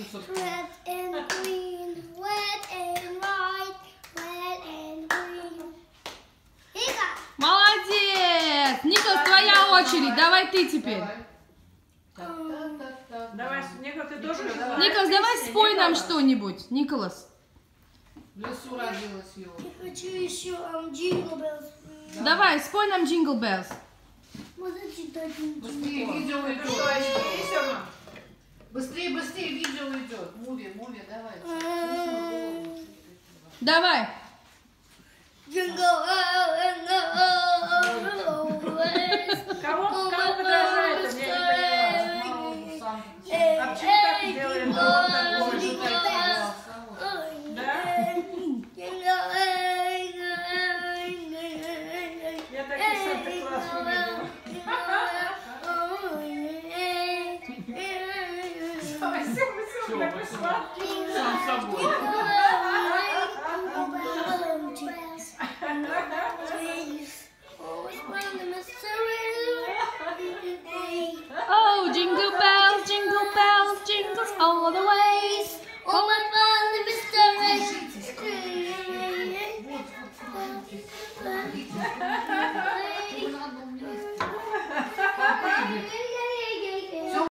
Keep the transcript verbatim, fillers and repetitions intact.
Red and green, red and white, red and green. Ника! Молодец! Николас, твоя очередь. Давай ты теперь. Давай, Николас, ты тоже желаешь? Николас, давай спой нам что-нибудь. Николас. В лесу родилась его. Я хочу еще um, Jingle Bells. Давай, спой нам Jingle Bells. Можно читать Jingle Быстрее, видео Ты идет. что, очки есть, Сёма? Быстрее, быстрее, видео идет. Муви, муви, давай. Давай. Jingle all the Кого, кого подражает? Я не поняла. Сам. А почему так делаем? Кого такого же такого? Да? Я такой Санта-Клаус не видела. Сёма, Сёма, такой сладкий. Сам собой.